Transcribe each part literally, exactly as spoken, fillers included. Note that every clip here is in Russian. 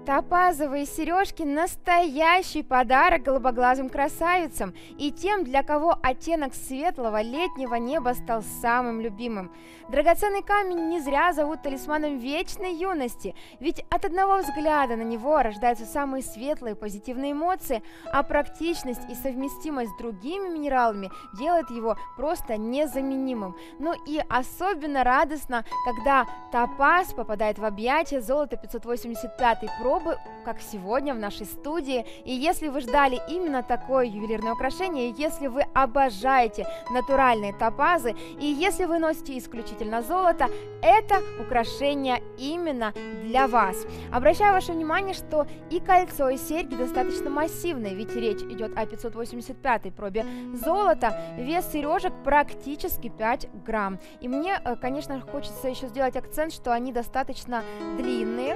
Топазовые сережки – настоящий подарок голубоглазым красавицам и тем, для кого оттенок светлого летнего неба стал самым любимым. Драгоценный камень не зря зовут талисманом вечной юности, ведь от одного взгляда на него рождаются самые светлые позитивные эмоции, а практичность и совместимость с другими минералами делает его просто незаменимым. Ну и особенно радостно, когда топаз попадает в объятия золота пятьсот восемьдесят пятой пробы, как сегодня в нашей студии. И если вы ждали именно такое ювелирное украшение, если вы обожаете натуральные топазы, и если вы носите исключительно золото, это украшение именно для вас. Обращаю ваше внимание, что и кольцо, и серьги достаточно массивные, ведь речь идет о пятьсот восемьдесят пятой пробе золота. Вес сережек практически пять грамм. И мне, конечно, хочется еще сделать акцент, что они достаточно длинные,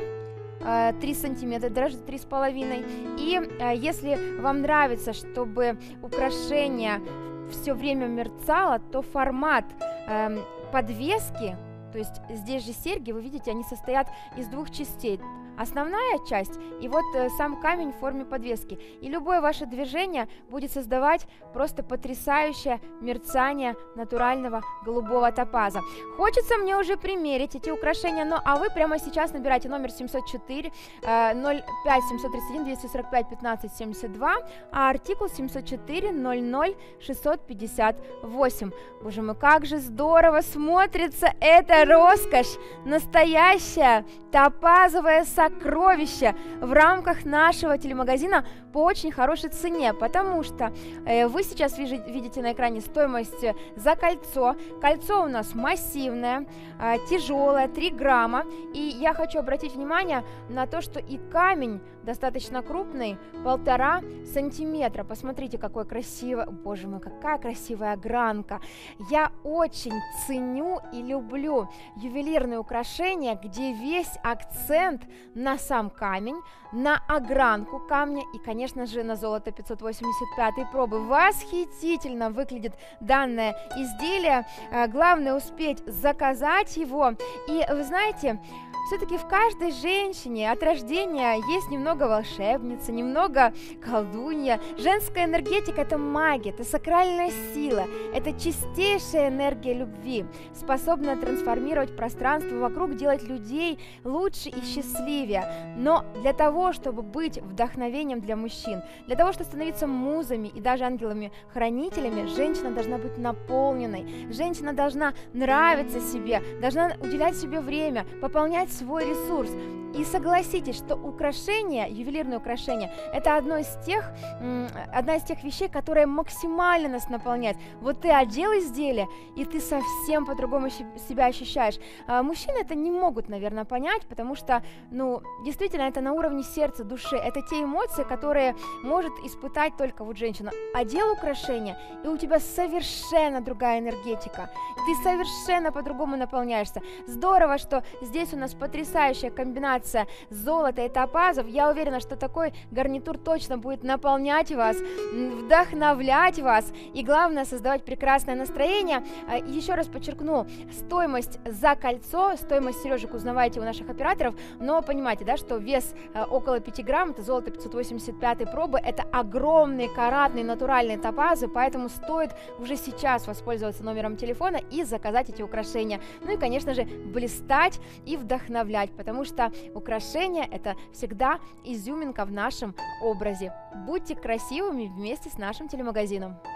три сантиметра, даже три с половиной. И если вам нравится, чтобы украшение все время мерцало, то формат э, подвески, то есть здесь же серьги, вы видите, они состоят из двух частей. Основная часть и вот э, сам камень в форме подвески. И любое ваше движение будет создавать просто потрясающее мерцание натурального голубого топаза. Хочется мне уже примерить эти украшения, но а вы прямо сейчас набирайте номер семьсот четыре ноль пять семьсот тридцать один двести сорок пять пятнадцать семьдесят два, а артикул семьсот четыре ноль ноль шестьсот пятьдесят восемь. Боже мой, как же здорово смотрится эта роскошь! Настоящая топазовая сокровище в рамках нашего телемагазина по очень хорошей цене, потому что э, вы сейчас видите на экране стоимость за кольцо. Кольцо у нас массивное, э, тяжелое, три грамма, и я хочу обратить внимание на то, что и камень достаточно крупный, полтора сантиметра. Посмотрите, какой красивый, боже мой, какая красивая огранка. Я очень ценю и люблю ювелирные украшения, где весь акцент на сам камень, на огранку камня и, конечно же, на золото пятьсот восемьдесят пятой пробы. Восхитительно выглядит данное изделие. Главное успеть заказать его. И вы знаете, все-таки в каждой женщине от рождения есть немного волшебницы, немного колдунья. Женская энергетика – это магия, это сакральная сила, это чистейшая энергия любви, способная трансформировать пространство вокруг, делать людей лучше и счастливее. Но для того, чтобы быть вдохновением для мужчин, для того, чтобы становиться музами и даже ангелами-хранителями, женщина должна быть наполненной, женщина должна нравиться себе, должна уделять себе время, пополнять свой ресурс. И согласитесь, что украшения, ювелирные украшения, это одно из тех, одна из тех вещей, которая максимально нас наполняет. Вот ты одел изделие, и ты совсем по-другому себя ощущаешь. А мужчины это не могут, наверное, понять, потому что, ну, действительно, это на уровне сердца, души. Это те эмоции, которые может испытать только вот женщина. Одел украшение, и у тебя совершенно другая энергетика. Ты совершенно по-другому наполняешься. Здорово, что здесь у нас потрясающая комбинация золота и топазов. Я уверена, что такой гарнитур точно будет наполнять вас, вдохновлять вас и, главное, создавать прекрасное настроение. И еще раз подчеркну, стоимость за кольцо, стоимость сережек узнавайте у наших операторов, но понимаете, да, что вес около пяти грамм, это золото пятьсот восемьдесят пятой пробы, это огромные каратные натуральные топазы, поэтому стоит уже сейчас воспользоваться номером телефона и заказать эти украшения. Ну и, конечно же, блистать и вдохновлять, потому что украшения – это всегда изюминка в нашем образе. Будьте красивыми вместе с нашим телемагазином.